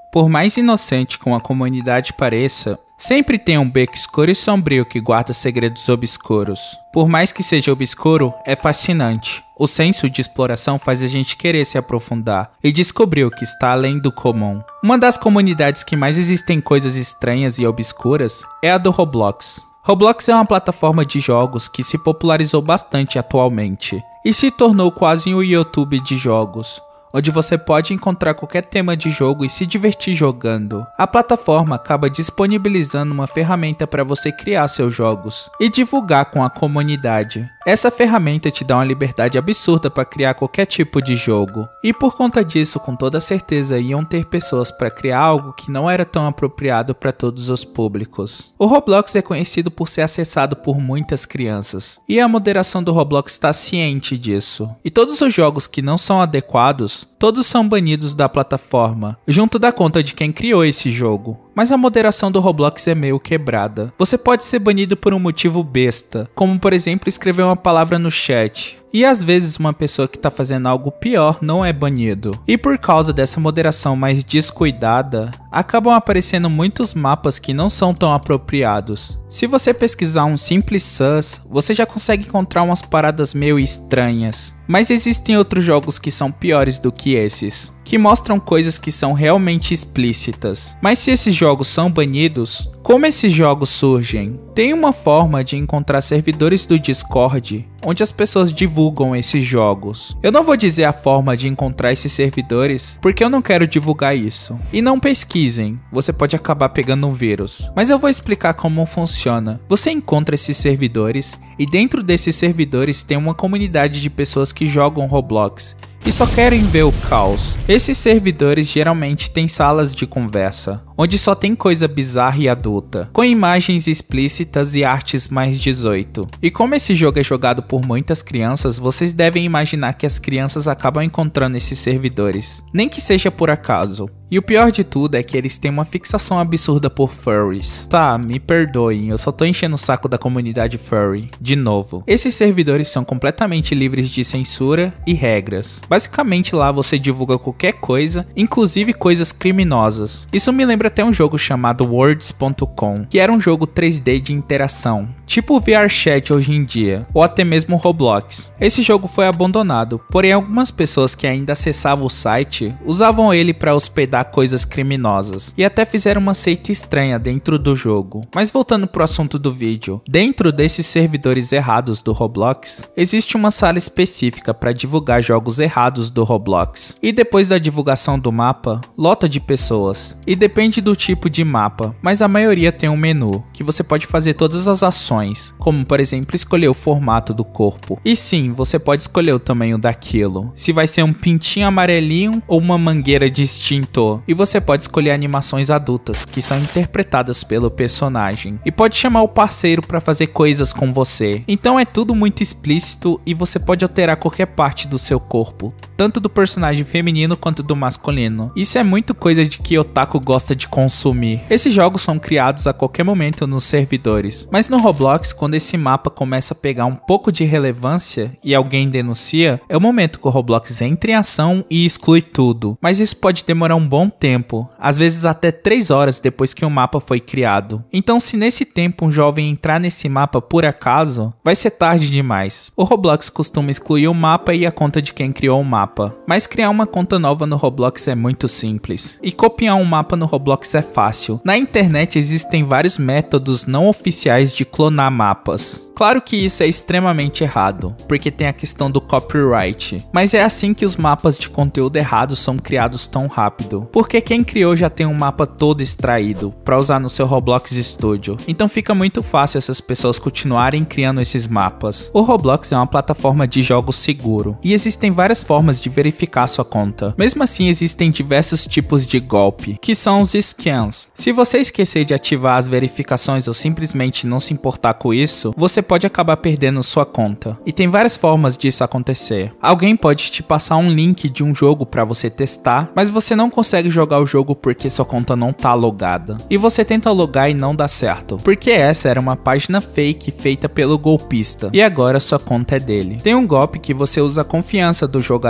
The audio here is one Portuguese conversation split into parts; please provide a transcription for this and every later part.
Por mais inocente que uma comunidade pareça, sempre tem um beco escuro e sombrio que guarda segredos obscuros. Por mais que seja obscuro, é fascinante. O senso de exploração faz a gente querer se aprofundar e descobrir o que está além do comum. Uma das comunidades que mais existem coisas estranhas e obscuras é a do Roblox. Roblox é uma plataforma de jogos que se popularizou bastante atualmente e se tornou quase um YouTube de jogos, onde você pode encontrar qualquer tema de jogo e se divertir jogando. A plataforma acaba disponibilizando uma ferramenta para você criar seus jogos e divulgar com a comunidade. Essa ferramenta te dá uma liberdade absurda para criar qualquer tipo de jogo. E por conta disso, com toda certeza iam ter pessoas para criar algo que não era tão apropriado para todos os públicos. O Roblox é conhecido por ser acessado por muitas crianças, e a moderação do Roblox está ciente disso. E todos os jogos que não são adequados, todos são banidos da plataforma, junto da conta de quem criou esse jogo. Mas a moderação do Roblox é meio quebrada. Você pode ser banido por um motivo besta, como por exemplo escrever uma palavra no chat. E às vezes uma pessoa que está fazendo algo pior não é banido. E por causa dessa moderação mais descuidada, acabam aparecendo muitos mapas que não são tão apropriados. Se você pesquisar um simples sus, você já consegue encontrar umas paradas meio estranhas. Mas existem outros jogos que são piores do que esses, que mostram coisas que são realmente explícitas. Mas se esses jogos são banidos, como esses jogos surgem? Tem uma forma de encontrar servidores do Discord, onde as pessoas divulgam esses jogos. Eu não vou dizer a forma de encontrar esses servidores, porque eu não quero divulgar isso. E não pesquisem, você pode acabar pegando um vírus. Mas eu vou explicar como funciona. Você encontra esses servidores, e dentro desses servidores tem uma comunidade de pessoas que jogam Roblox e só querem ver o caos. Esses servidores geralmente têm salas de conversa, onde só tem coisa bizarra e adulta, com imagens explícitas e artes mais 18. E como esse jogo é jogado por muitas crianças, vocês devem imaginar que as crianças acabam encontrando esses servidores, nem que seja por acaso. E o pior de tudo é que eles têm uma fixação absurda por furries. Tá, me perdoem, eu só tô enchendo o saco da comunidade furry. De novo, esses servidores são completamente livres de censura e regras. Basicamente lá você divulga qualquer coisa, inclusive coisas criminosas. Isso me lembra até um jogo chamado Words.com, que era um jogo 3D de interação, tipo o VRChat hoje em dia, ou até mesmo Roblox. Esse jogo foi abandonado, porém algumas pessoas que ainda acessavam o site usavam ele para hospedar coisas criminosas, e até fizeram uma seita estranha dentro do jogo. Mas voltando pro assunto do vídeo, dentro desses servidores errados do Roblox, existe uma sala específica para divulgar jogos errados do Roblox, e depois da divulgação do mapa, lota de pessoas, e depende do tipo de mapa, mas a maioria tem um menu, que você pode fazer todas as ações, como por exemplo escolher o formato do corpo, e sim, você pode escolher o tamanho daquilo, se vai ser um pintinho amarelinho ou uma mangueira de extintor. E você pode escolher animações adultas, que são interpretadas pelo personagem, e pode chamar o parceiro para fazer coisas com você. Então é tudo muito explícito e você pode alterar qualquer parte do seu corpo, tanto do personagem feminino quanto do masculino. Isso é muito coisa de que otaku gosta de consumir. Esses jogos são criados a qualquer momento nos servidores, mas no Roblox, quando esse mapa começa a pegar um pouco de relevância e alguém denuncia, é o momento que o Roblox entra em ação e exclui tudo. Mas isso pode demorar um bom tempo, às vezes até 3 horas depois que o mapa foi criado. Então se nesse tempo um jovem entrar nesse mapa por acaso, vai ser tarde demais. O Roblox costuma excluir o mapa e a conta de quem criou o mapa, mas criar uma conta nova no Roblox é muito simples, e copiar um mapa no Roblox é fácil. Na internet existem vários métodos não oficiais de clonar mapas. Claro que isso é extremamente errado, porque tem a questão do copyright, mas é assim que os mapas de conteúdo errado são criados tão rápido, porque quem criou já tem um mapa todo extraído para usar no seu Roblox Studio, então fica muito fácil essas pessoas continuarem criando esses mapas. O Roblox é uma plataforma de jogos seguro, e existem várias formas de verificar sua conta. Mesmo assim existem diversos tipos de golpe, que são os scams. Se você esquecer de ativar as verificações ou simplesmente não se importar com isso, você pode acabar perdendo sua conta. E tem várias formas disso acontecer. Alguém pode te passar um link de um jogo para você testar, mas você não consegue jogar o jogo porque sua conta não tá logada. E você tenta logar e não dá certo, porque essa era uma página fake feita pelo golpista, e agora sua conta é dele. Tem um golpe que você usa a confiança do jogador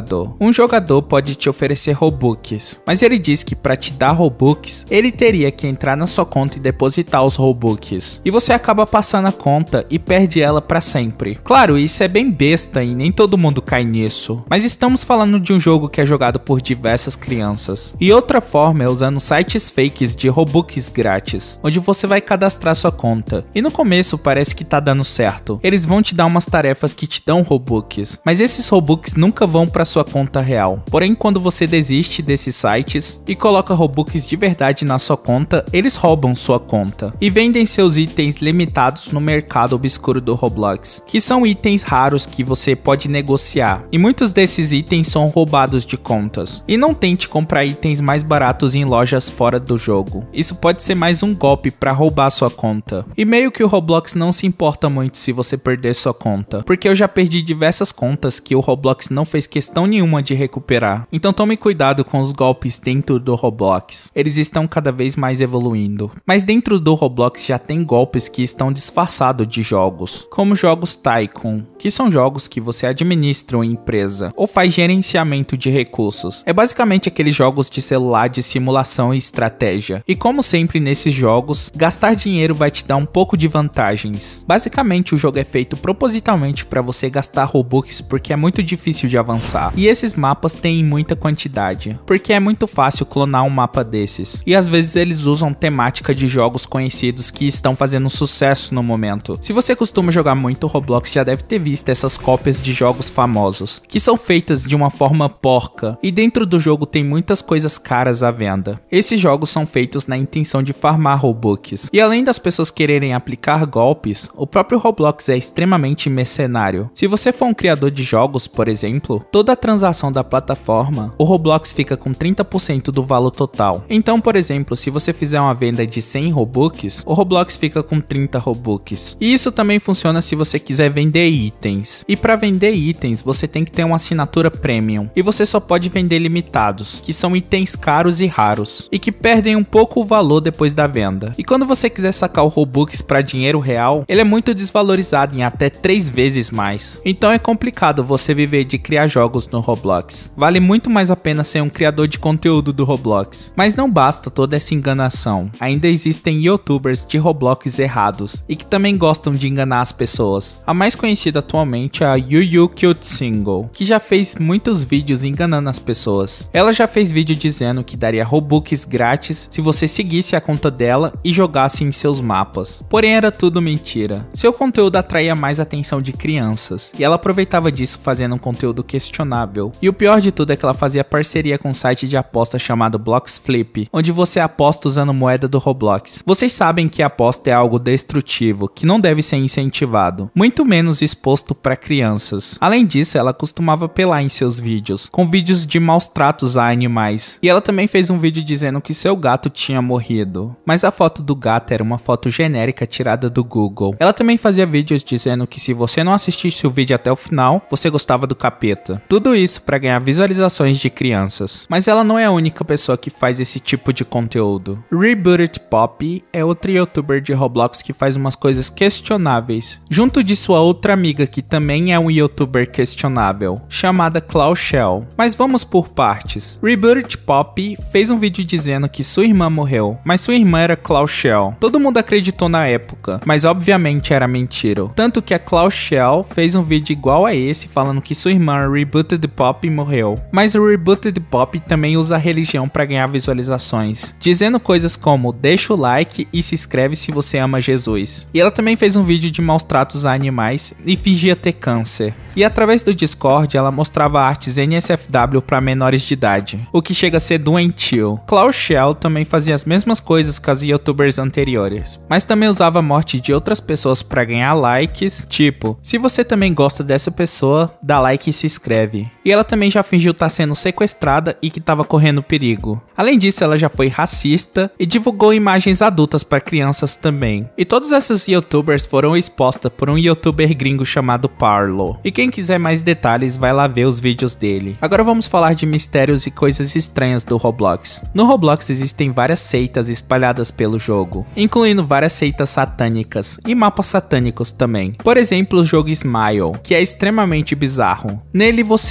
jogador. Um jogador pode te oferecer Robux, mas ele diz que para te dar Robux, ele teria que entrar na sua conta e depositar os Robux. E você acaba passando a conta e perde ela para sempre. Claro, isso é bem besta e nem todo mundo cai nisso, mas estamos falando de um jogo que é jogado por diversas crianças. E outra forma é usando sites fakes de Robux grátis, onde você vai cadastrar sua conta. E no começo parece que tá dando certo. Eles vão te dar umas tarefas que te dão Robux, mas esses Robux nunca vão para sua conta real. Porém, quando você desiste desses sites e coloca Robux de verdade na sua conta, eles roubam sua conta e vendem seus itens limitados no mercado obscuro do Roblox, que são itens raros que você pode negociar. E muitos desses itens são roubados de contas. E não tente comprar itens mais baratos em lojas fora do jogo. Isso pode ser mais um golpe para roubar sua conta. E meio que o Roblox não se importa muito se você perder sua conta, porque eu já perdi diversas contas que o Roblox não fez questão nenhuma de recuperar. Então tome cuidado com os golpes dentro do Roblox. Eles estão cada vez mais evoluindo. Mas dentro do Roblox já tem golpes que estão disfarçados de jogos, como jogos Tycoon, que são jogos que você administra uma empresa ou faz gerenciamento de recursos. É basicamente aqueles jogos de celular de simulação e estratégia. E como sempre nesses jogos, gastar dinheiro vai te dar um pouco de vantagens. Basicamente o jogo é feito propositalmente para você gastar Robux porque é muito difícil de avançar. E esses mapas têm muita quantidade, porque é muito fácil clonar um mapa desses. E às vezes eles usam temática de jogos conhecidos que estão fazendo sucesso no momento. Se você costuma jogar muito Roblox, já deve ter visto essas cópias de jogos famosos, que são feitas de uma forma porca, e dentro do jogo tem muitas coisas caras à venda. Esses jogos são feitos na intenção de farmar Robux. E além das pessoas quererem aplicar golpes, o próprio Roblox é extremamente mercenário. Se você for um criador de jogos, por exemplo, toda a transação da plataforma, o Roblox fica com 30% do valor total. Então, por exemplo, se você fizer uma venda de 100 Robux, o Roblox fica com 30 Robux. E isso também funciona se você quiser vender itens. E para vender itens, você tem que ter uma assinatura premium. E você só pode vender limitados, que são itens caros e raros, e que perdem um pouco o valor depois da venda. E quando você quiser sacar o Robux para dinheiro real, ele é muito desvalorizado em até 3 vezes mais. Então é complicado você viver de criar jogos no Roblox. Vale muito mais a pena ser um criador de conteúdo do Roblox. Mas não basta toda essa enganação. Ainda existem youtubers de Roblox errados e que também gostam de enganar as pessoas. A mais conhecida atualmente é a Yuyu Cute Single, que já fez muitos vídeos enganando as pessoas. Ela já fez vídeo dizendo que daria Robux grátis se você seguisse a conta dela e jogasse em seus mapas. Porém era tudo mentira. Seu conteúdo atraía mais atenção de crianças, e ela aproveitava disso fazendo um conteúdo questionável. E o pior de tudo é que ela fazia parceria com um site de aposta chamado Bloxflip, onde você aposta usando moeda do Roblox. Vocês sabem que a aposta é algo destrutivo, que não deve ser incentivado, muito menos exposto para crianças. Além disso, ela costumava apelar em seus vídeos, com vídeos de maus tratos a animais. E ela também fez um vídeo dizendo que seu gato tinha morrido, mas a foto do gato era uma foto genérica tirada do Google. Ela também fazia vídeos dizendo que se você não assistisse o vídeo até o final, você gostava do capeta. Tudo isso para ganhar visualizações de crianças. Mas ela não é a única pessoa que faz esse tipo de conteúdo. Rebooted Pop é outro youtuber de Roblox que faz umas coisas questionáveis, junto de sua outra amiga que também é um youtuber questionável, chamada Claushell. Mas vamos por partes. Rebooted Pop fez um vídeo dizendo que sua irmã morreu, mas sua irmã era Claushell. Todo mundo acreditou na época, mas obviamente era mentira. Tanto que a Claushell fez um vídeo igual a esse falando que sua irmã Rebooted Pop morreu. Mas o Rebooted Pop também usa a religião para ganhar visualizações, dizendo coisas como deixa o like e se inscreve se você ama Jesus. E ela também fez um vídeo de maus tratos a animais e fingia ter câncer. E através do Discord ela mostrava artes NSFW para menores de idade, o que chega a ser doentio. Claushell também fazia as mesmas coisas que as youtubers anteriores, mas também usava a morte de outras pessoas para ganhar likes, tipo, se você também gosta dessa pessoa, dá like e se inscreve. E ela também já fingiu estar sendo sequestrada e que estava correndo perigo. Além disso, ela já foi racista e divulgou imagens adultas para crianças também. E todas essas youtubers foram expostas por um youtuber gringo chamado Parlo. E quem quiser mais detalhes, vai lá ver os vídeos dele. Agora vamos falar de mistérios e coisas estranhas do Roblox. No Roblox existem várias seitas espalhadas pelo jogo, incluindo várias seitas satânicas e mapas satânicos também. Por exemplo, o jogo Smile, que é extremamente bizarro. Nele você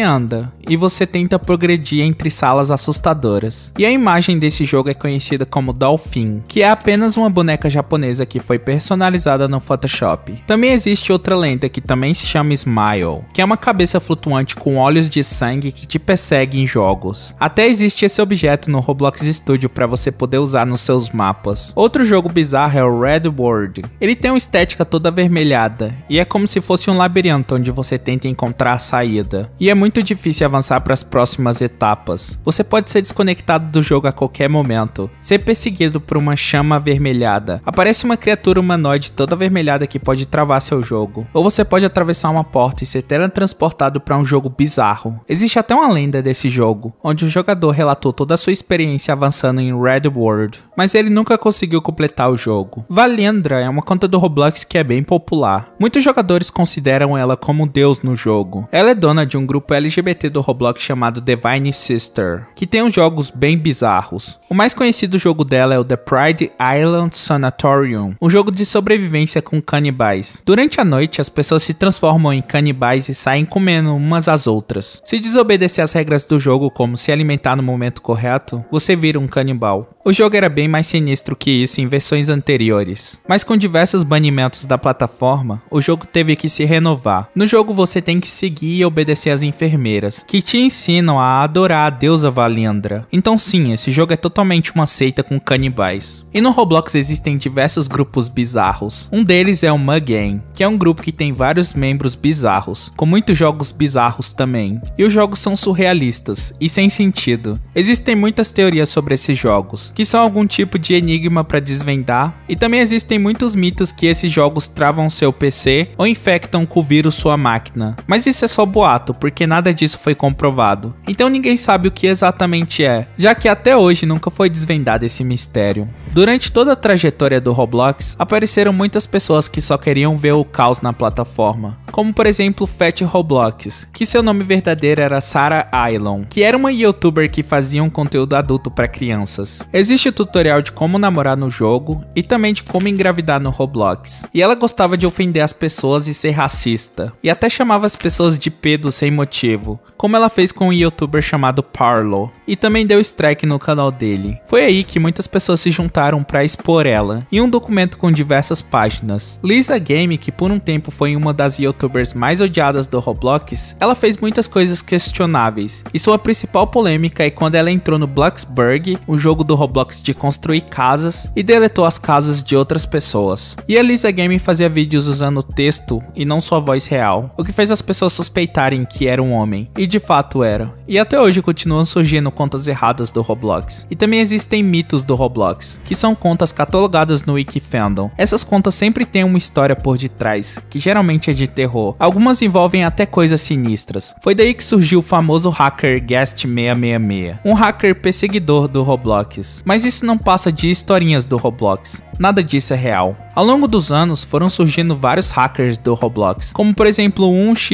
anda e você tenta progredir entre salas assustadoras. E a imagem desse jogo é conhecida como Dolphin, que é apenas uma boneca japonesa que foi personalizada no Photoshop. Também existe outra lenda que também se chama Smile, que é uma cabeça flutuante com olhos de sangue que te persegue em jogos. Até existe esse objeto no Roblox Studio para você poder usar nos seus mapas. Outro jogo bizarro é o Red World. Ele tem uma estética toda avermelhada e é como se fosse um labirinto onde você tenta encontrar a saída. E é muito difícil avançar para as próximas etapas. Você pode ser desconectado do jogo a qualquer momento, ser perseguido por uma chama avermelhada. Aparece uma criatura humanoide toda avermelhada que pode travar seu jogo. Ou você pode atravessar uma porta e ser teletransportado para um jogo bizarro. Existe até uma lenda desse jogo, onde o jogador relatou toda a sua experiência avançando em Red World, mas ele nunca conseguiu completar o jogo. Valyndra é uma conta do Roblox que é bem popular. Muitos jogadores consideram ela como Deus no jogo. Ela é dona de um grupo LGBT do Roblox chamado Divine Sister, que tem uns jogos bem bizarros. O mais conhecido jogo dela é o The Pride Island Sanatorium, um jogo de sobrevivência com canibais. Durante a noite, as pessoas se transformam em canibais e saem comendo umas às outras. Se desobedecer às regras do jogo, como se alimentar no momento correto, você vira um canibal. O jogo era bem mais sinistro que isso em versões anteriores, mas com diversos banimentos da plataforma, o jogo teve que se renovar. No jogo você tem que seguir e obedecer às enfermeiras, que te ensinam a adorar a deusa Valyndra. Então sim, esse jogo é totalmente uma seita com canibais. E no Roblox existem diversos grupos bizarros. Um deles é o Mugang, que é um grupo que tem vários membros bizarros, com muitos jogos bizarros também. E os jogos são surrealistas e sem sentido. Existem muitas teorias sobre esses jogos, que são algum tipo de enigma para desvendar, e também existem muitos mitos que esses jogos travam seu PC ou infectam com o vírus sua máquina. Mas isso é só boato, porque nada disso foi comprovado. Então ninguém sabe o que exatamente é, já que até hoje nunca foi desvendado esse mistério. Durante toda a trajetória do Roblox, apareceram muitas pessoas que só queriam ver o caos na plataforma, como por exemplo Fat Roblox, que seu nome verdadeiro era Sarah Ailon, que era uma youtuber que fazia um conteúdo adulto para crianças. Existe o tutorial de como namorar no jogo e também de como engravidar no Roblox. E ela gostava de ofender as pessoas e ser racista, e até chamava as pessoas de pedo sem motivo, como ela fez com um youtuber chamado Parlo, e também deu strike no canal dele. Foi aí que muitas pessoas se juntaram para expor ela, em um documento com diversas páginas. Lisa Game, que por um tempo foi uma das youtubers mais odiadas do Roblox, ela fez muitas coisas questionáveis, e sua principal polêmica é quando ela entrou no Bloxburg, o jogo do Roblox de construir casas, e deletou as casas de outras pessoas. E a Lisa Game fazia vídeos usando texto e não sua voz real, o que fez as pessoas suspeitarem que era um homem, e de fato era. E até hoje continuam surgindo contas erradas do Roblox. E também existem mitos do Roblox, que são contas catalogadas no Wikifandom. Essas contas sempre têm uma história por detrás, que geralmente é de terror. Algumas envolvem até coisas sinistras. Foi daí que surgiu o famoso hacker Guest666, um hacker perseguidor do Roblox. Mas isso não passa de historinhas do Roblox, nada disso é real. Ao longo dos anos foram surgindo vários hackers do Roblox, como por exemplo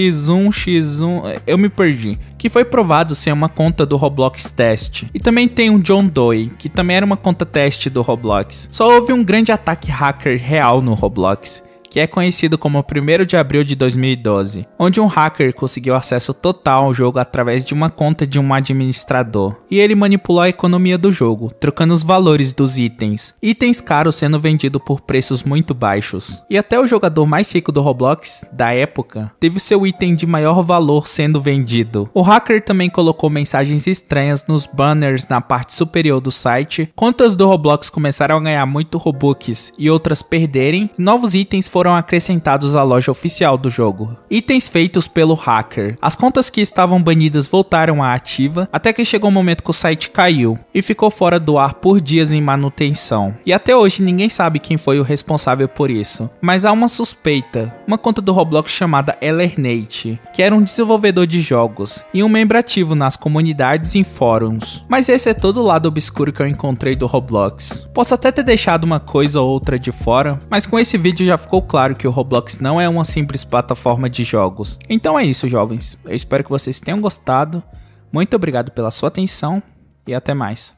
1x1x1, eu me perdi, que foi provado ser uma conta do Roblox Test. E também tem um John Doe, que também era uma conta teste do Roblox. Só houve um grande ataque hacker real no Roblox, que é conhecido como 1º de abril de 2012, onde um hacker conseguiu acesso total ao jogo através de uma conta de um administrador, e ele manipulou a economia do jogo, trocando os valores dos itens caros sendo vendidos por preços muito baixos. E até o jogador mais rico do Roblox, da época, teve seu item de maior valor sendo vendido. O hacker também colocou mensagens estranhas nos banners na parte superior do site, contas do Roblox começaram a ganhar muito Robux e outras perderem, e novos itens foram acrescentados à loja oficial do jogo. Itens feitos pelo hacker. As contas que estavam banidas voltaram à ativa, até que chegou um momento que o site caiu e ficou fora do ar por dias em manutenção. E até hoje ninguém sabe quem foi o responsável por isso. Mas há uma suspeita. Uma conta do Roblox chamada Elernate, que era um desenvolvedor de jogos e um membro ativo nas comunidades e fóruns. Mas esse é todo o lado obscuro que eu encontrei do Roblox. Posso até ter deixado uma coisa ou outra de fora, mas com esse vídeo já ficou claro que o Roblox não é uma simples plataforma de jogos. Então é isso, jovens. Eu espero que vocês tenham gostado. Muito obrigado pela sua atenção e até mais.